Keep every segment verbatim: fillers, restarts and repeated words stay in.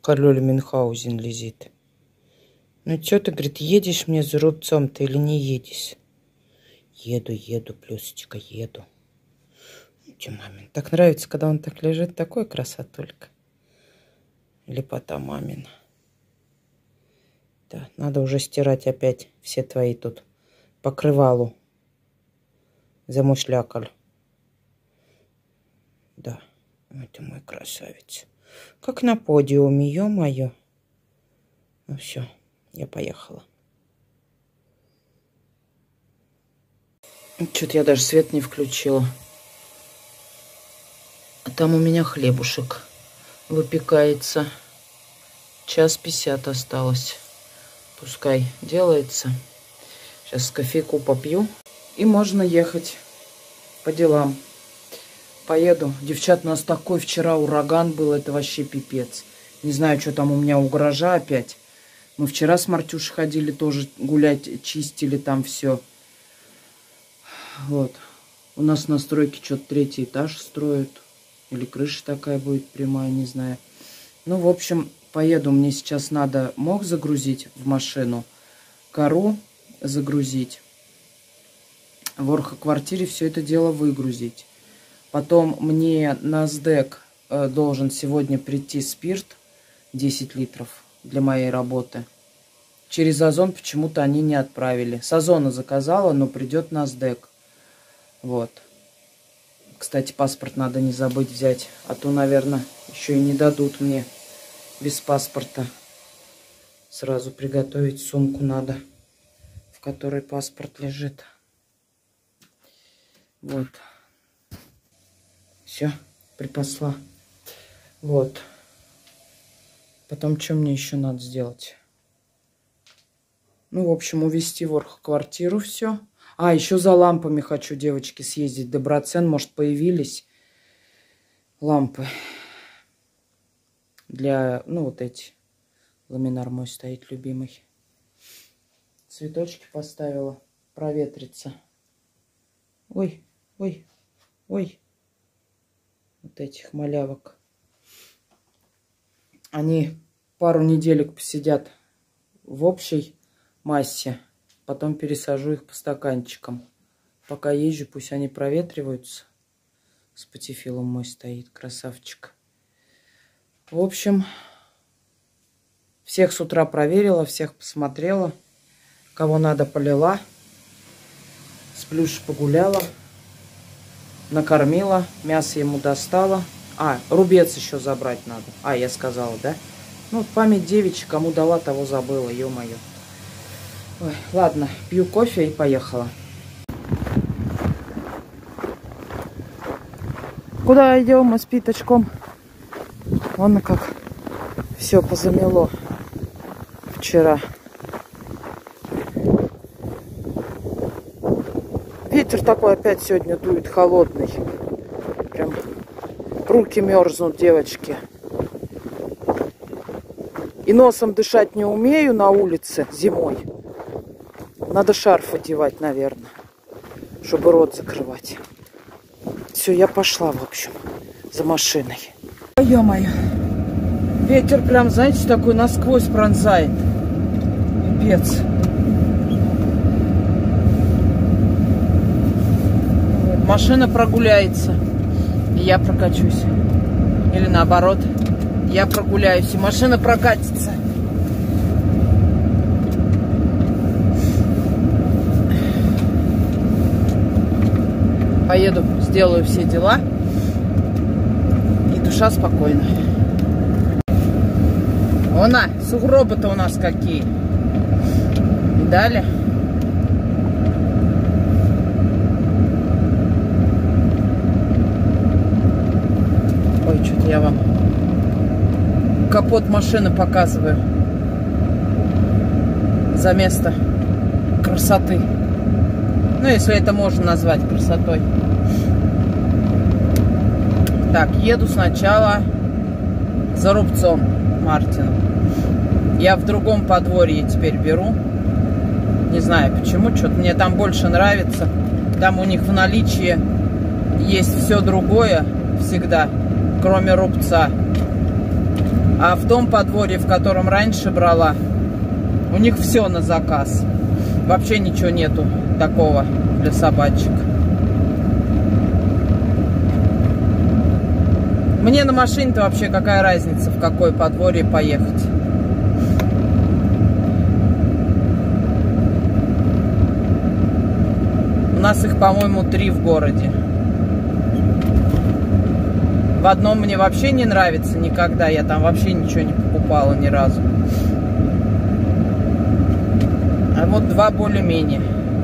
Кароль Мюнхгаузен лезет. Ну что ты, говорит, едешь мне за рубцом-то или не едешь? Еду, еду, плюсочка, еду. Че, мамин, так нравится, когда он так лежит, такой красотулька. Лепота мамина. Да, надо уже стирать опять все твои тут покрывалу. Замушлякаль. Да, это мой красавец. Как на подиуме, ё-моё. Ну все, я поехала. Что-то я даже свет не включила. А там у меня хлебушек выпекается. Час пятьдесят осталось. Пускай делается. Сейчас кофейку попью. И можно ехать по делам. Поеду. Девчат, у нас такой вчера ураган был. Это вообще пипец. Не знаю, что там у меня у гаража опять. Мы вчера с Мартюшей ходили тоже гулять. Чистили там все. Вот. У нас на стройке что-то третий этаж строят. Или крыша такая будет прямая, не знаю. Ну, в общем, поеду. Мне сейчас надо мох загрузить в машину. Кору загрузить. В оргквартире все это дело выгрузить. Потом мне на СДЭК э, должен сегодня прийти спирт. десять литров для моей работы. Через Озон почему-то они не отправили. С Озона заказала, но придет на СДЭК. Вот. Кстати, паспорт надо не забыть взять. А то, наверное, еще и не дадут мне без паспорта. Сразу приготовить сумку надо, в которой паспорт лежит. Вот. Все, припасла. Вот. Потом, что мне еще надо сделать? Ну, в общем, увезти в оргквартиру все. А, еще за лампами хочу, девочки, съездить. Доброцен, может, появились лампы. Для, ну, вот эти. Ламинар мой стоит, любимый. Цветочки поставила. Проветриться. Ой, ой, ой. Вот этих малявок. Они пару неделек посидят в общей массе. Потом пересажу их по стаканчикам. Пока езжу, пусть они проветриваются. Спатифилом мой стоит, красавчик. В общем, всех с утра проверила, всех посмотрела. Кого надо, полила. С Плюшей погуляла. Накормила. Мясо ему достала. А, рубец еще забрать надо. А, я сказала, да? Ну, память девичья, кому дала, того забыла, ё-моё. Ой, ладно, пью кофе и поехала. Куда идем мы с Питочком? Вон как все позамело вчера. Ветер такой опять сегодня дует холодный. Прям руки мерзнут, девочки. И носом дышать не умею на улице зимой. Надо шарф одевать, наверное, чтобы рот закрывать. Все, я пошла, в общем, за машиной. Ой, ё-моё. Ветер прям, знаете, такой насквозь пронзает. Пипец. Машина прогуляется, и я прокачусь. Или наоборот, я прогуляюсь, и машина прокатится. Поеду, сделаю все дела, и душа спокойна. Вон, а, сугробы-то у нас какие. Видали? Ой, что-то я вам капот машины показываю. За место красоты. Ну, если это можно назвать красотой. Так, еду сначала за рубцом Мартином. Я в другом подворье теперь беру. Не знаю почему, что-то мне там больше нравится. Там у них в наличии есть все другое всегда, кроме рубца. А в том подворье, в котором раньше брала, у них все на заказ. Вообще ничего нету такого для собачек. Мне на машине-то вообще какая разница, в какое подворье поехать. У нас их, по-моему, три в городе. В одном мне вообще не нравится никогда. Я там вообще ничего не покупала ни разу. А вот два более-менее.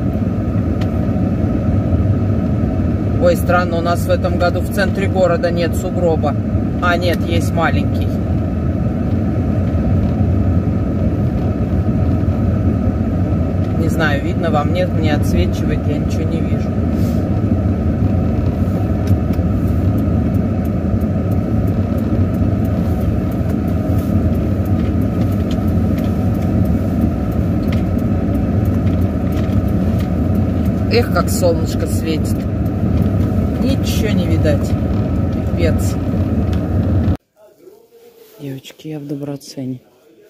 Ой, странно, у нас в этом году в центре города нет сугроба. А, нет, есть маленький. Не знаю, видно вам, нет, мне отсвечивает, я ничего не вижу. Эх, как солнышко светит. Ничего не видать. Пипец. Девочки, я в Доброцене.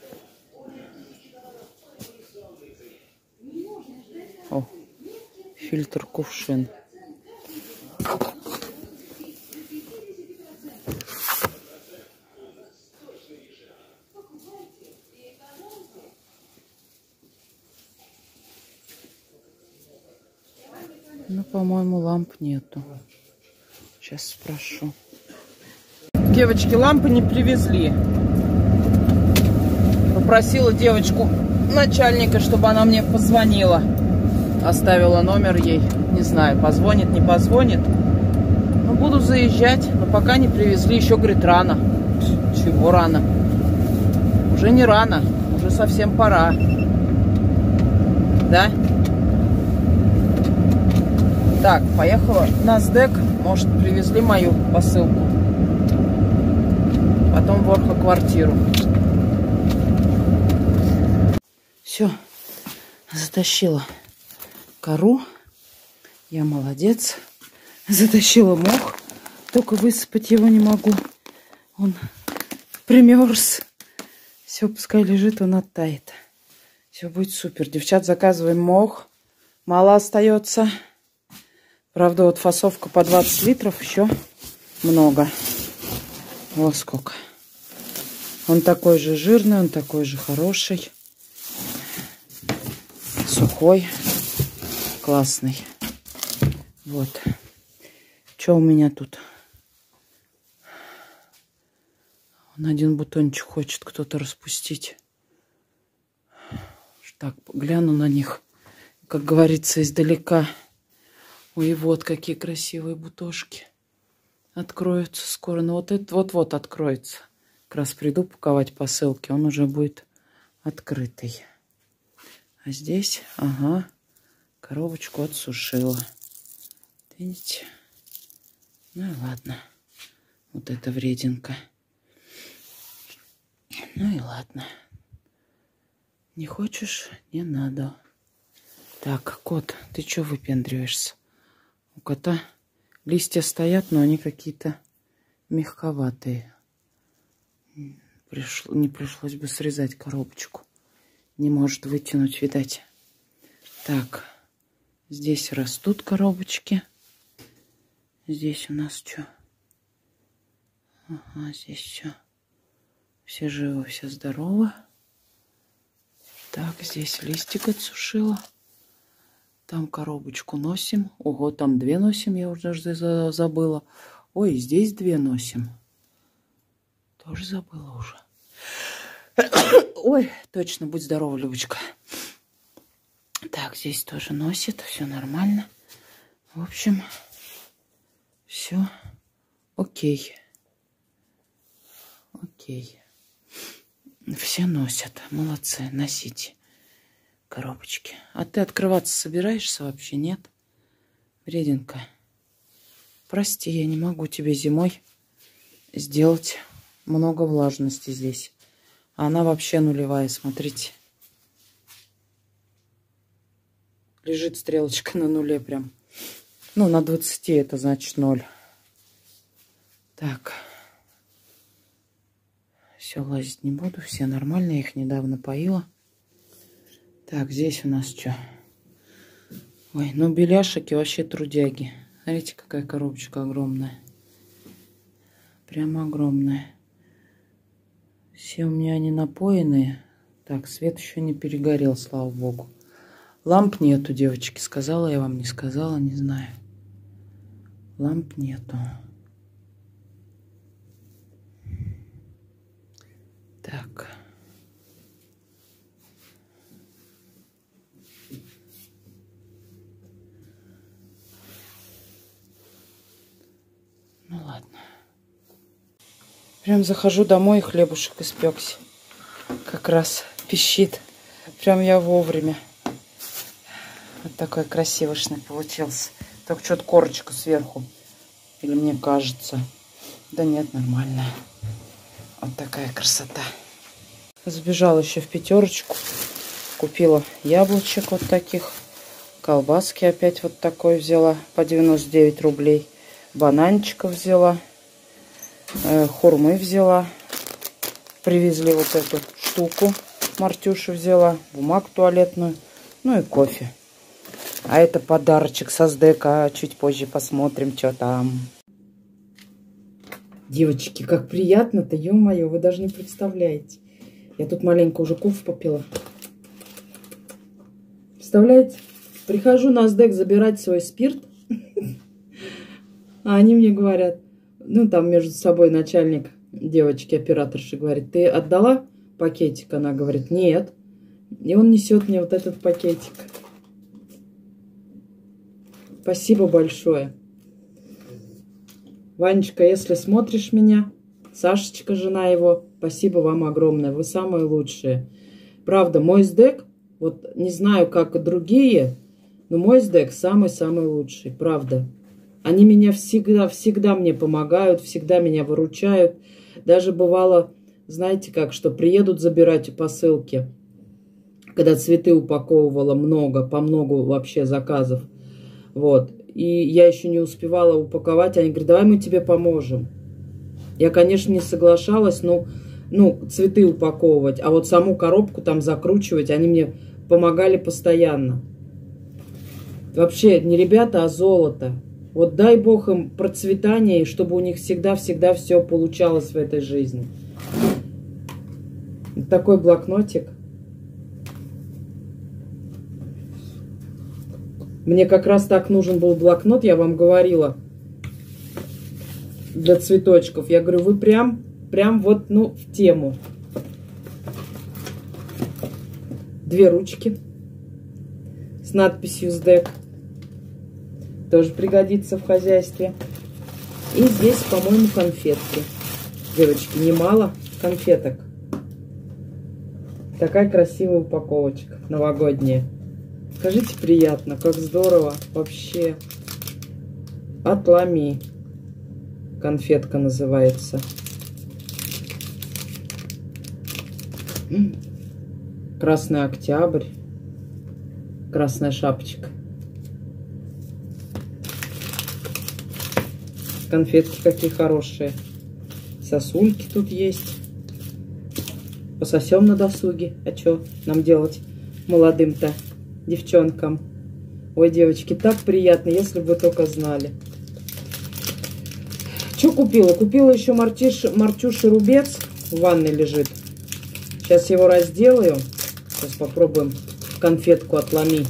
О, фильтр кувшин. Ну, по-моему, ламп нету. Сейчас спрошу. Девочки, лампы не привезли. Попросила девочку, начальника, чтобы она мне позвонила. Оставила номер ей. Не знаю, позвонит, не позвонит. Ну, буду заезжать, но пока не привезли. Еще, говорит, рано. Чего рано? Уже не рано. Уже совсем пора. Да? Так, поехала на СДЭК. Может, привезли мою посылку. Потом в орхоквартиру. Все, затащила кору. Я молодец. Затащила мох. Только высыпать его не могу. Он примерз. Все, пускай лежит, он оттает. Все будет супер. Девчат, заказываем мох. Мало остается. Правда, вот фасовка по двадцать литров еще много. Вот сколько. Он такой же жирный, он такой же хороший. Сухой. Классный. Вот. Что у меня тут? Он один бутончик хочет кто-то распустить. Так, гляну на них, как говорится, издалека. Ой, вот какие красивые бутошки. Откроются скоро. Ну вот это вот-вот откроется. Как раз приду паковать посылки. Он уже будет открытый. А здесь, ага, коробочку отсушила. Видите? Ну и ладно. Вот это врединка. Ну и ладно. Не хочешь? Не надо. Так, кот, ты что выпендриваешься? У кота листья стоят, но они какие-то мягковатые. Пришло, не пришлось бы срезать коробочку. Не может вытянуть, видать. Так, здесь растут коробочки. Здесь у нас что? Ага, здесь все. Все живы, все здоровы. Так, здесь листик отсушила. Там коробочку носим. Ого, там две носим, я уже даже забыла. Ой, здесь две носим. Тоже забыла уже. Ой, точно, будь здорова, Любочка. Так, здесь тоже носит, все нормально. В общем, все окей. Окей. Все носят. Молодцы, носите коробочки. А ты открываться собираешься вообще, нет? Врединка. Прости, я не могу тебе зимой сделать много влажности здесь. А она вообще нулевая, смотрите. Лежит стрелочка на нуле прям. Ну, на двадцати это значит ноль. Так. Все, лазить не буду. Все нормально. Я их недавно поила. Так, здесь у нас что? Ой, ну беляшики вообще трудяги. Смотрите, какая коробочка огромная. Прямо огромная. Все у меня они напоенные. Так, свет еще не перегорел, слава богу. Ламп нету, девочки. Сказала я вам, не сказала, не знаю. Ламп нету. Так. Ну ладно. Прям захожу домой, и хлебушек испекся. Как раз пищит. Прям я вовремя. Вот такой красивошный получился. Только что-то корочка сверху. Или мне кажется. Да нет, нормально. Вот такая красота. Забежала еще в пятерочку. Купила яблочек вот таких. Колбаски опять вот такой взяла. По девяносто девять рублей. Бананчиков взяла. Э, хурмы взяла. Привезли вот эту штуку. Мартюша взяла. Бумагу туалетную. Ну и кофе. А это подарочек со СДК. Чуть позже посмотрим, что там. Девочки, как приятно-то, ё-моё, вы даже не представляете. Я тут маленько уже кофе попила. Представляете? Прихожу на СДЭК забирать свой спирт. А они мне говорят, ну там между собой начальник девочки-операторши говорит, ты отдала пакетик? Она говорит, нет. И он несет мне вот этот пакетик. Спасибо большое. Ванечка, если смотришь меня, Сашечка, жена его, спасибо вам огромное. Вы самые лучшие. Правда, мой СДЭК, вот не знаю, как другие, но мой СДЭК самый-самый лучший. Правда. Они меня всегда, всегда мне помогают, всегда меня выручают. Даже бывало, знаете как, что приедут забирать посылки, когда цветы упаковывала много, по много вообще заказов. Вот. И я еще не успевала упаковать. Они говорят, давай мы тебе поможем. Я, конечно, не соглашалась, но ну, цветы упаковывать. А вот саму коробку там закручивать, они мне помогали постоянно. Вообще, не ребята, а золото. Вот дай Бог им процветания, и чтобы у них всегда-всегда все получалось в этой жизни. Такой блокнотик. Мне как раз так нужен был блокнот, я вам говорила, для цветочков. Я говорю, вы прям, прям вот, ну, в тему. Две ручки с надписью СДЭК. Тоже пригодится в хозяйстве. И здесь, по-моему, конфетки. Девочки, немало конфеток. Такая красивая упаковочка новогодняя. Скажите, приятно, как здорово. Вообще. Отломи. Конфетка называется. Красный октябрь. Красная шапочка. Конфетки какие хорошие. Сосульки тут есть. Пососем на досуге. А что нам делать молодым-то девчонкам? Ой, девочки, так приятно, если бы вы только знали. Что купила? Купила еще мартиш, мартюши рубец. В ванной лежит. Сейчас его разделаю. Сейчас попробуем конфетку отломи.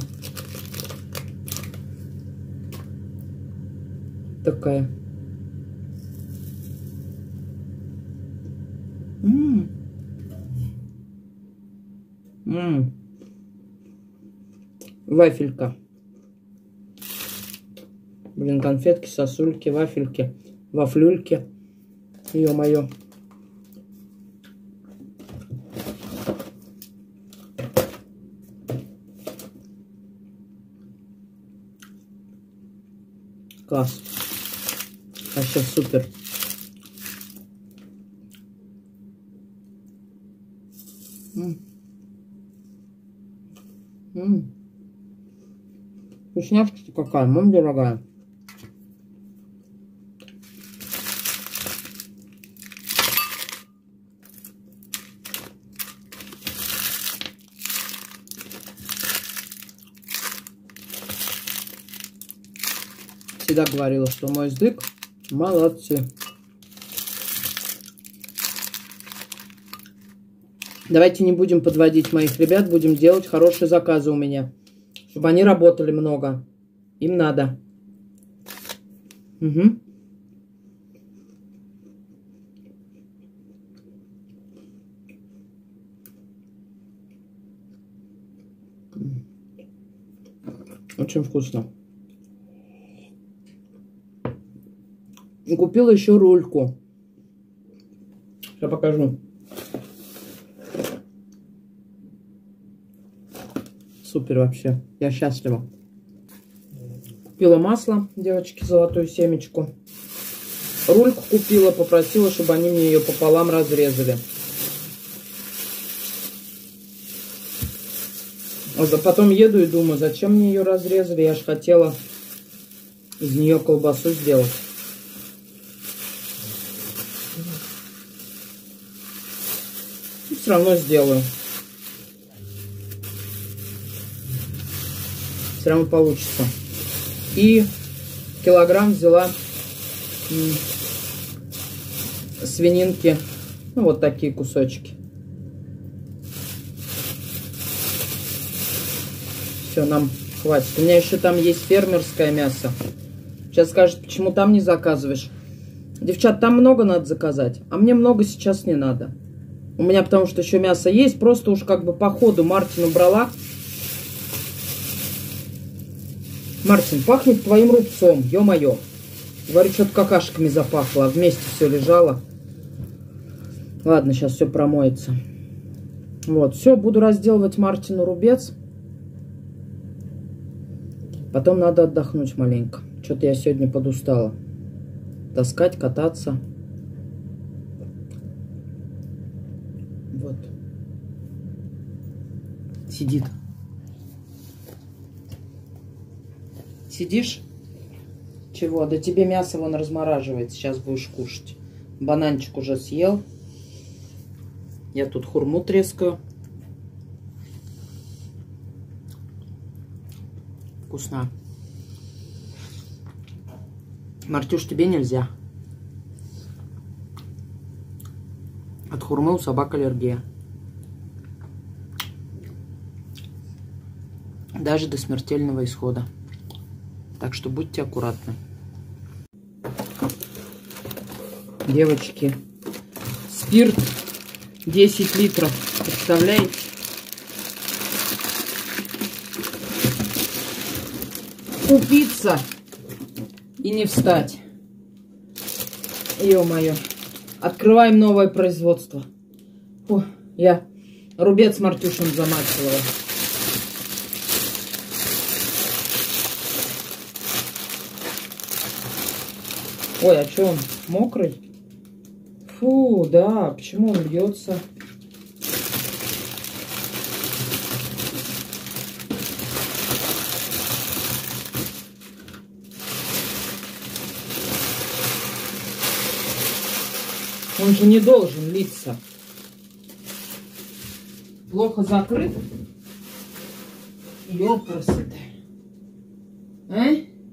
Такая. М-м. М-м. Вафелька. Блин, конфетки, сосульки, вафельки, вафлюльки. Ё-моё. Класс. Вообще супер. М-м. М-м. Вкусняшка какая, мам дорогая. всегда говорила, что мой сдык молодцы. Давайте не будем подводить моих ребят, будем делать хорошие заказы у меня, чтобы они работали много. Им надо. Угу. Очень вкусно. И купила еще рульку. Сейчас покажу. Супер вообще. Я счастлива. Купила масло, девочки, золотую семечку. Рульку купила, попросила, чтобы они мне ее пополам разрезали. А потом еду и думаю, зачем мне ее разрезали? Я же хотела из нее колбасу сделать. И все равно сделаю. Все равно получится. И килограмм взяла свининки. Ну, вот такие кусочки. Все, нам хватит. У меня еще там есть фермерское мясо. Сейчас скажут, почему там не заказываешь. Девчат, там много надо заказать. А мне много сейчас не надо. У меня потому что еще мясо есть. Просто уж как бы по ходу Мартину брала. Мартин, пахнет твоим рубцом. Ё-моё. Говорю, что-то какашками запахло. А вместе все лежало. Ладно, сейчас все промоется. Вот, все, буду разделывать Мартину рубец. Потом надо отдохнуть маленько. Что-то я сегодня подустала. Таскать, кататься. Вот. Сидит. Сидишь? Чего? Да тебе мясо вон размораживает. Сейчас будешь кушать. Бананчик уже съел. Я тут хурму трескаю. Вкусно. Мартюш, тебе нельзя. От хурмы у собак аллергия. Даже до смертельного исхода. Так что будьте аккуратны. Девочки, спирт десять литров. Представляете? Купиться и не встать. Ё-моё. Открываем новое производство. Фу, я рубец Мартюшем замачивала. Ой, а что он? Мокрый? Фу, да, почему он льется? Он же не должен литься. Плохо закрыт. Ёпрст. А?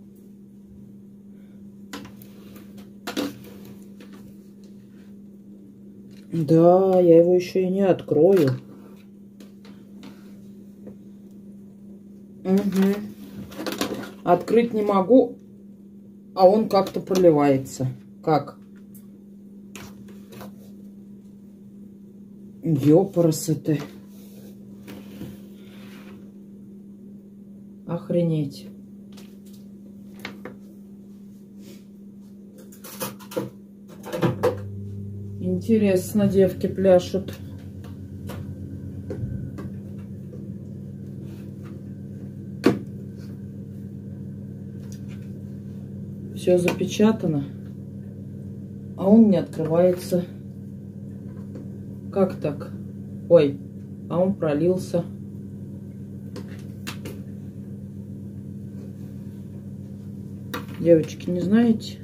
Да, я его еще и не открою. Угу. Открыть не могу, а он как-то проливается. Как? Ёпрст. Охренеть. Интересно, девки пляшут. Все запечатано, а он не открывается. Как так? Ой, а он пролился. Девочки, не знаете?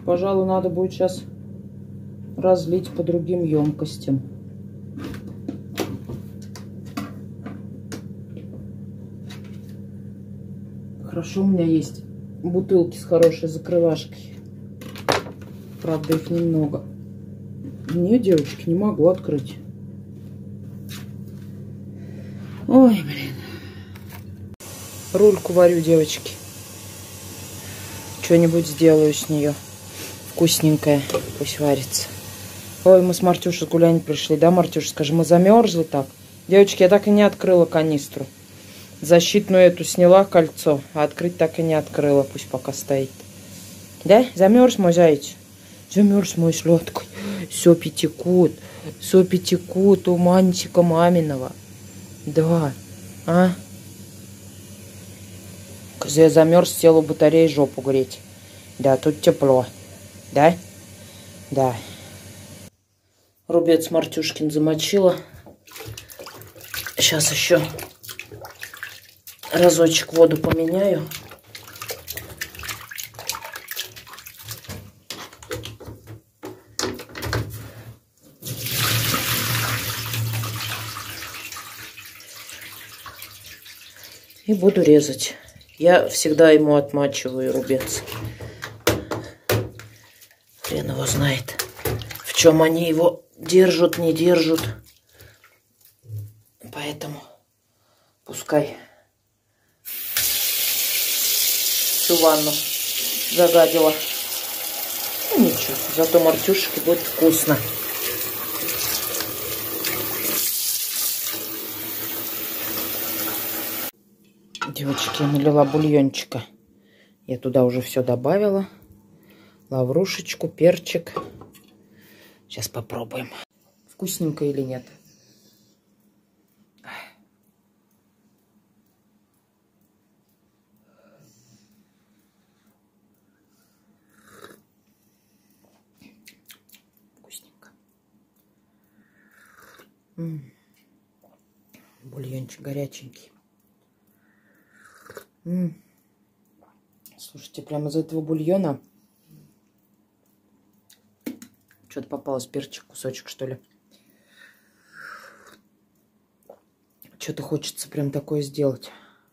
Пожалуй, надо будет сейчас разлить по другим емкостям. Хорошо, у меня есть бутылки с хорошей закрывашкой. Правда, их немного. Не, девочки, не могу открыть. Ой, блин. Рульку варю, девочки. Что-нибудь сделаю с нее. Вкусненькое. Пусть варится. Ой, мы с Мартюшей гулять пришли. Да, Мартюша, скажи, мы замерзли так? Девочки, я так и не открыла канистру. Защитную эту сняла, кольцо, а открыть так и не открыла. Пусть пока стоит. Да? Замерз мой заяц? Замерз мой сладкий. Сопи текут. Сопи текут у мантика маминого. Да. А? Я замерз, сел у батареи жопу греть. Да, тут тепло. Да? Да. Рубец Мартюшкин замочила. Сейчас еще разочек воду поменяю. И буду резать. Я всегда ему отмачиваю рубец. Хрен его знает, в чем они его держат, не держат. Поэтому пускай всю ванну загадила. Ну ничего, зато Мартюшке будет вкусно. Девочки, я налила бульончика. Я туда уже все добавила. Лаврушечку, перчик. Сейчас попробуем. Вкусненько или нет? Вкусненько. М-м. Бульончик горяченький. М-м. Слушайте, прямо из этого бульона что-то попалось, перчик, кусочек, что ли. Что-то хочется прям такое сделать.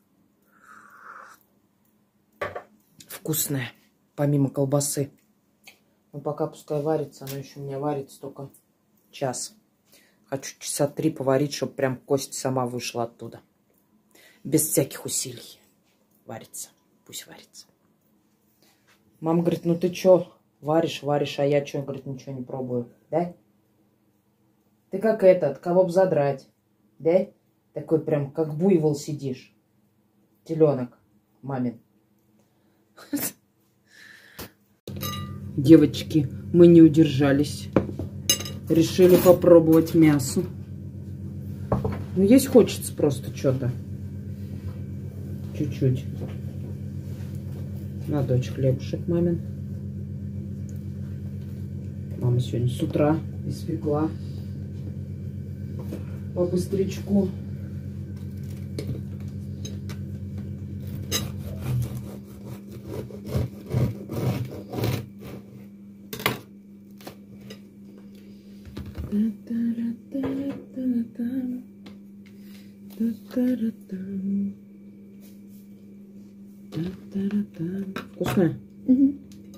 Вкусное, помимо колбасы. Но пока пускай варится, оно еще у меня варится только час. Хочу часа три поварить, чтобы прям кость сама вышла оттуда. Без всяких усилий. Варится. Пусть варится. Мама говорит, ну ты что, варишь, варишь, а я что, говорит, ничего не пробую. Да? Ты как этот, кого б задрать. Да? Такой прям, как буйвол сидишь. Теленок мамин. Девочки, мы не удержались. Решили попробовать мясо. Ну, есть хочется просто что-то. Чуть-чуть. На дочь хлебушек мамин. Мама сегодня с утра испекла по быстрячку. Вкусная? Угу.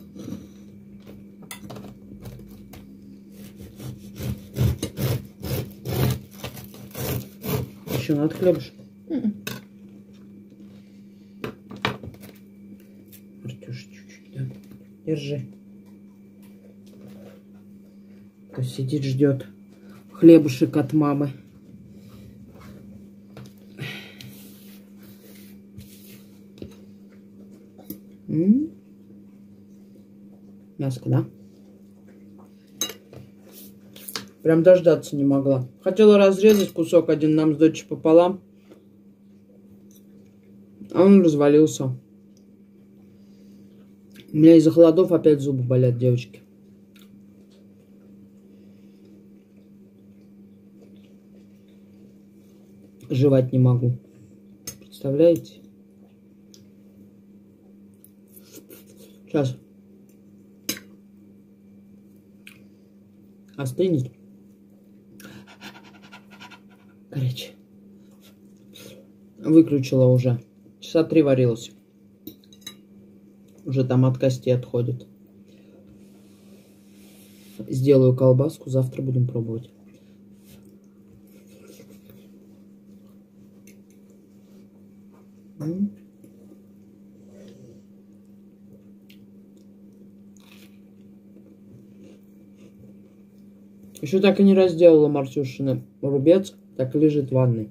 Еще надо хлебушек. Угу. Артюша, чуть-чуть, да. Держи. То сидит, ждет хлебушек от мамы. М-м-м. Мяско, да? Прям дождаться не могла. Хотела разрезать кусок один нам с дочей пополам. А он развалился. У меня из-за холодов опять зубы болят, девочки. Жевать не могу. Представляете? Сейчас. Остынет. Горячий. Выключила уже. Часа три варилась. Уже там от кости отходит. Сделаю колбаску, завтра будем пробовать. М-м. Еще так и не разделала Мартюшины рубец, так и лежит в ванной.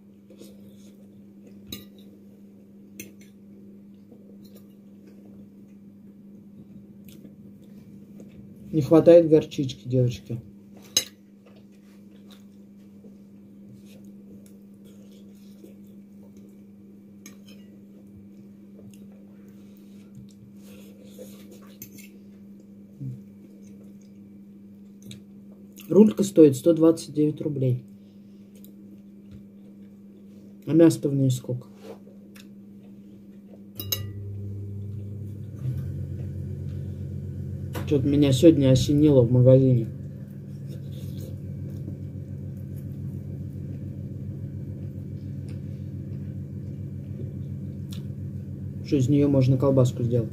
Не хватает горчички, девочки. Рулька стоит сто двадцать девять рублей. А мясо в ней сколько? Что-то меня сегодня осенило в магазине. Что из нее можно колбаску сделать.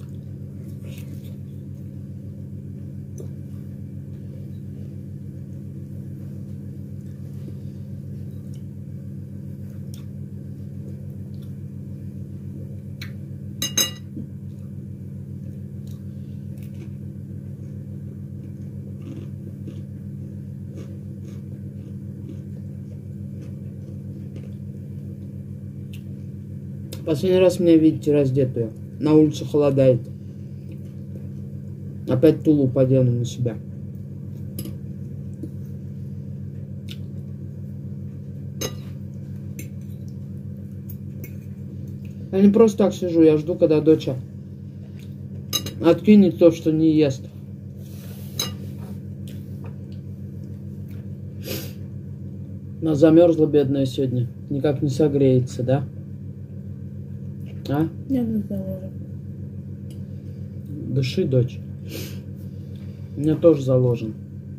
Последний раз меня видите раздетую. На улице холодает. Опять тулуп подену на себя. Я не просто так сижу, я жду, когда доча откинет то, что не ест. Она замерзла, бедная, сегодня. Никак не согреется, да? А? Я тут заложу. Дыши, дочь. У меня тоже заложен.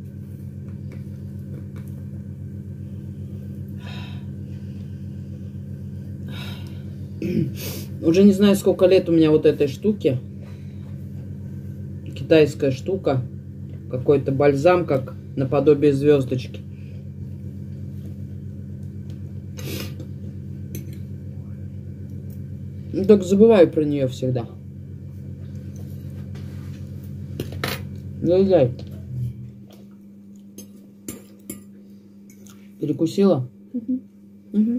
Уже не знаю, сколько лет у меня вот этой штуки. Китайская штука. Какой-то бальзам, как наподобие звездочки. Ну, так забываю про нее всегда. Дай-дай. Перекусила? Угу. Угу.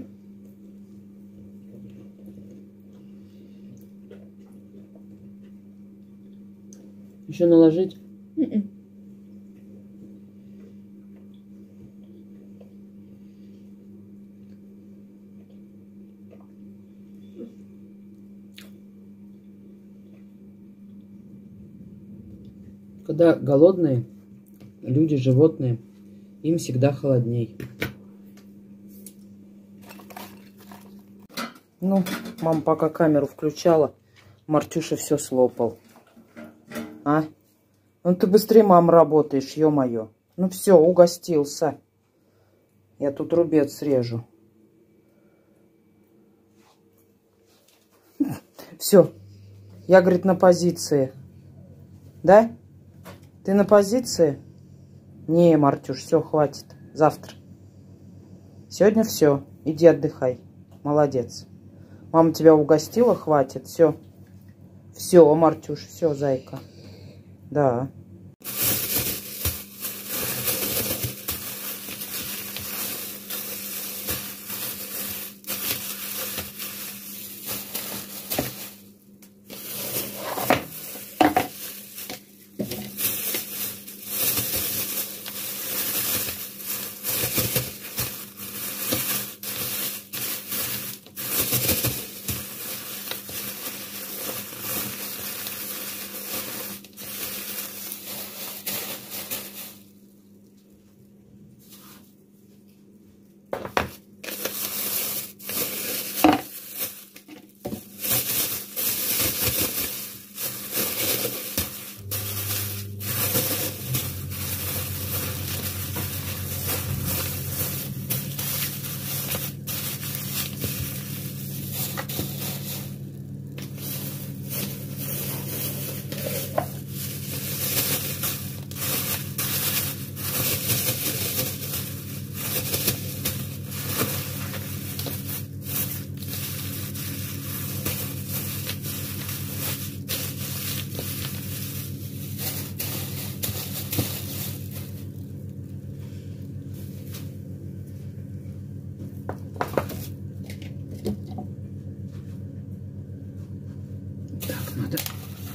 Еще наложить? Угу. Когда голодные люди, животные, им всегда холодней. Ну, мама пока камеру включала, Мартюша все слопал. А? Ну ты быстрее, мам, работаешь, ё-моё. Ну все, угостился. Я тут рубец срежу. Все. Я, говорит, на позиции. Да? Ты на позиции? Не, Мартюш, все, хватит. Завтра. Сегодня все. Иди отдыхай. Молодец. Мама тебя угостила, хватит. Все. Все, Мартюш, все, зайка. Да.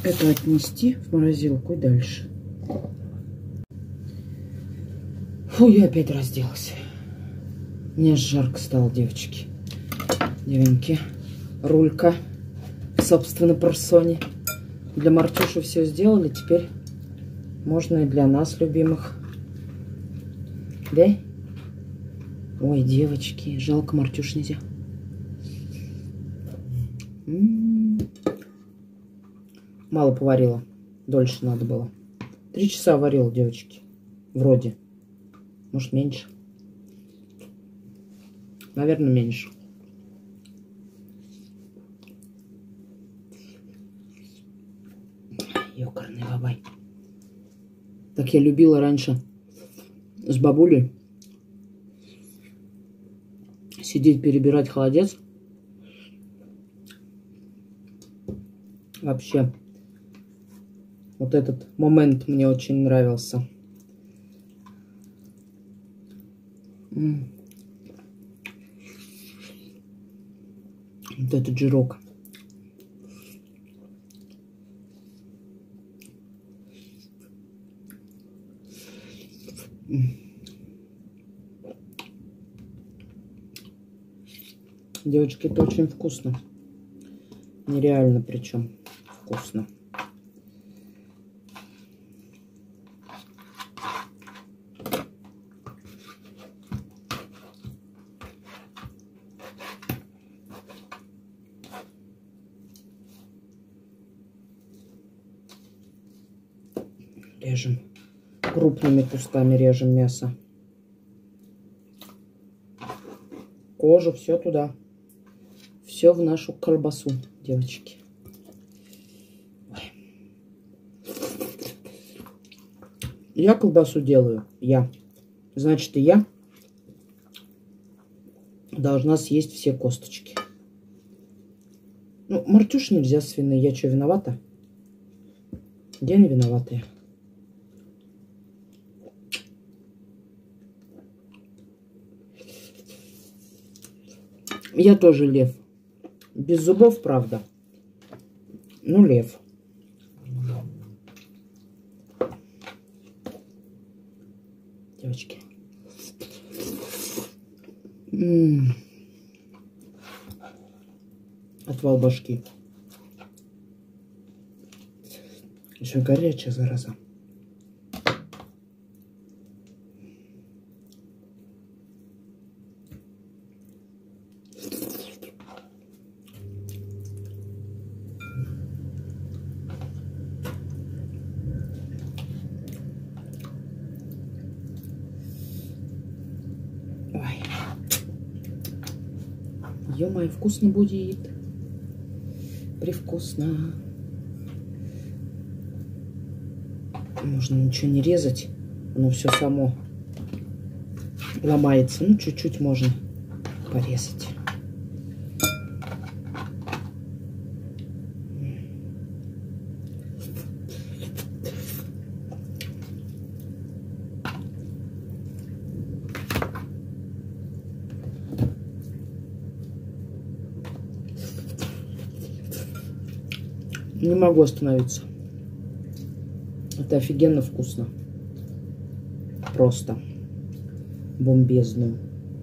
это отнести в морозилку и дальше. Фу, я опять разделась. Мне жарко стало, девочки. Девоньки. Рулька. Собственно, парсоне. Для Мартюши все сделали. Теперь можно и для нас, любимых. Да? Ой, девочки. Жалко, Мартюш нельзя. М-м-м. Мало поварила. Дольше надо было. Три часа варила, девочки. Вроде. Может, меньше. Наверное, меньше. Ёкарный бабай. Так я любила раньше с бабулей сидеть, перебирать холодец. Вообще, вот этот момент мне очень нравился. М-м. Вот этот жирок. Девочки, это очень вкусно. Нереально причем вкусно. Режем. Крупными кусками режем мясо. Кожу, все туда. Все в нашу колбасу, девочки. Ой. Я колбасу делаю. Я. Значит, и я должна съесть все косточки. Ну, Мартюш нельзя свиные. Я что, виновата? Я не виновата. Я тоже лев. Без зубов, правда. Ну, лев. Девочки. М-м-м. Отвал башки. Еще горячая, зараза. Ё-моё, вкусно будет. Привкусно. Можно ничего не резать. Оно все само ломается. Ну, чуть-чуть можно порезать. Не могу остановиться. Это офигенно вкусно. Просто бомбезно.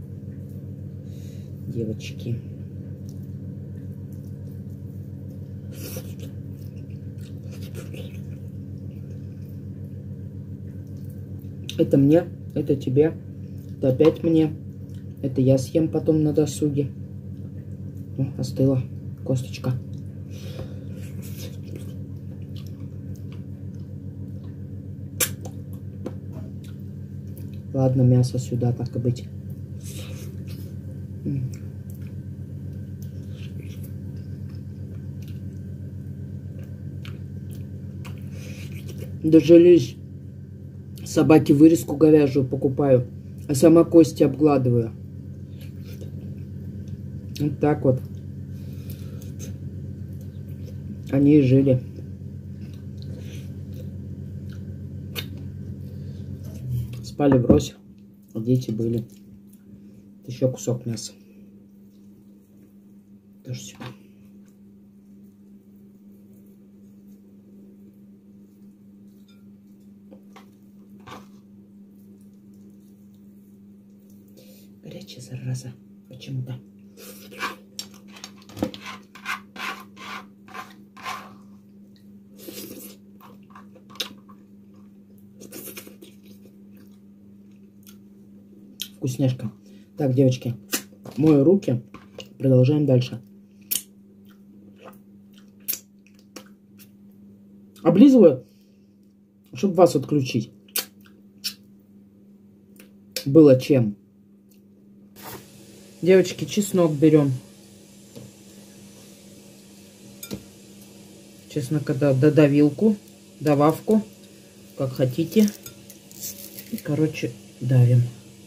Девочки. Это мне, это тебе, это опять мне. Это я съем потом на досуге. О, остыла косточка. Ладно, мясо сюда, так и быть. Дожились. Собаке вырезку говяжью покупаю, а сама кости обгладываю. Вот так вот. Они и жили. Спали врозь, а дети были. Еще кусок мяса. Тоже себе. Горячая зараза. Почему-то. Вкусняшка. Так, девочки, мою руки. Продолжаем дальше. Облизываю, чтобы вас отключить. Было чем. Девочки, чеснок берем. Честно, когда додавилку, дававку, как хотите. И, короче, давим.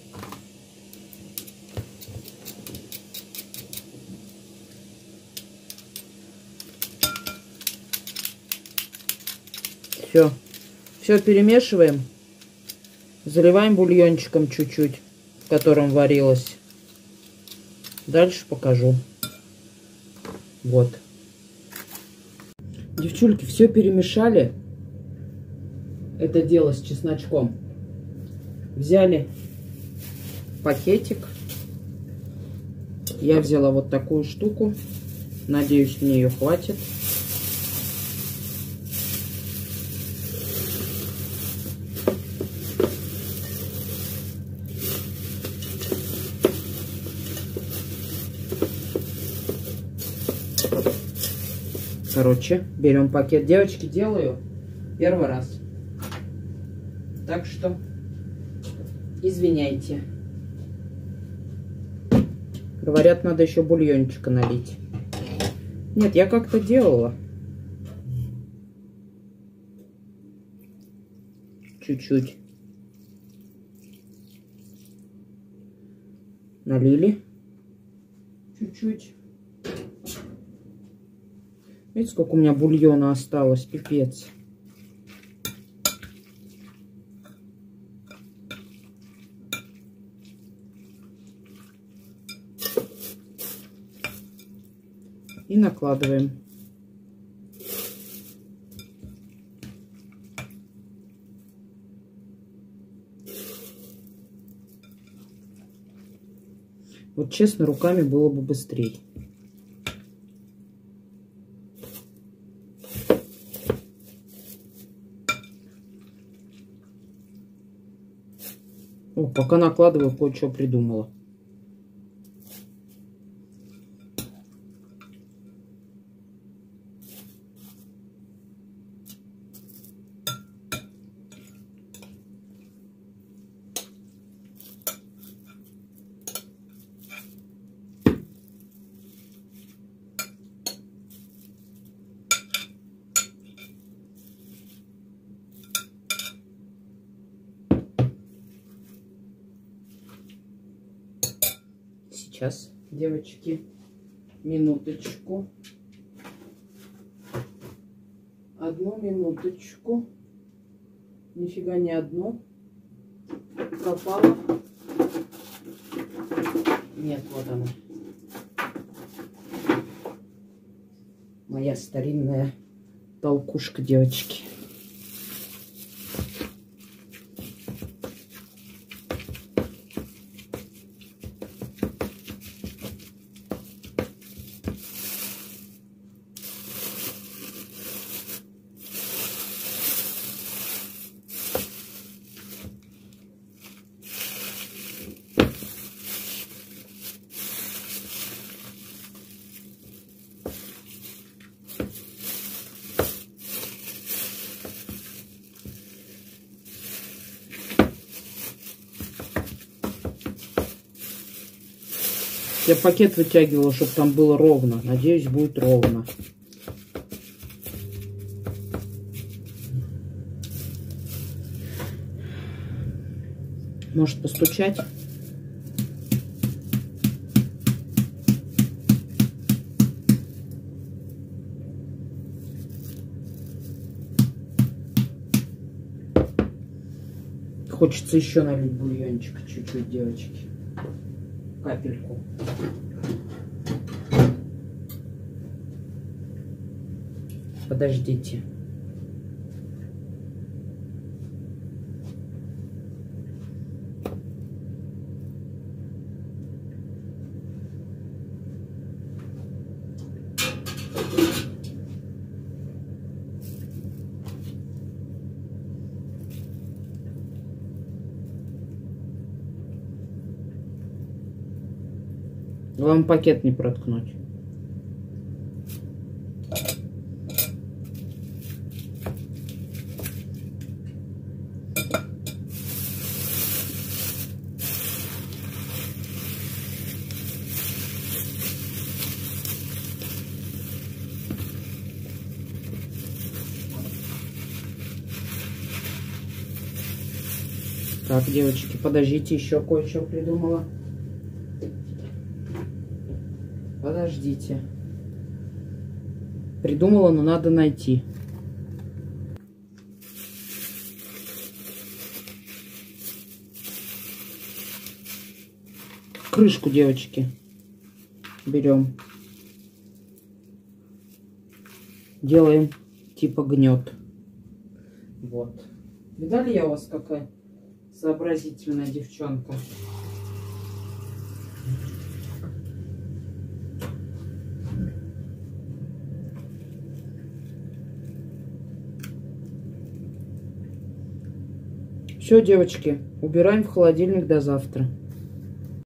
Все. Все перемешиваем. Заливаем бульончиком чуть-чуть, в котором варилось. Дальше покажу. Вот. Девчульки, все перемешали. Это дело с чесночком. Взяли пакетик. Я взяла вот такую штуку. Надеюсь, мне ее хватит. Короче, берем пакет. Девочки, делаю первый раз. Так что извиняйте. Говорят, надо еще бульончика налить. Нет, я как-то делала. Чуть-чуть. Налили. Чуть-чуть. Видите, сколько у меня бульона осталось? Пипец. И накладываем. Вот честно, руками было бы быстрее. О, пока накладываю, кое-что придумала. Сейчас, девочки, минуточку. Одну минуточку. Нифига не одну. Пропала. Нет, вот она. Моя старинная толкушка, девочки. Я пакет вытягивала, чтобы там было ровно. Надеюсь, будет ровно. Может постучать? Хочется еще налить бульончик чуть-чуть, девочки. Капельку. Подождите. Главное, пакет не проткнуть. Так, девочки, подождите, еще кое-что придумала. Подождите. Придумала, но надо найти. Крышку, девочки, берем. Делаем типа гнет. Вот. Видали, я у вас какая сообразительная девчонка? Все, девочки, убираем в холодильник до завтра.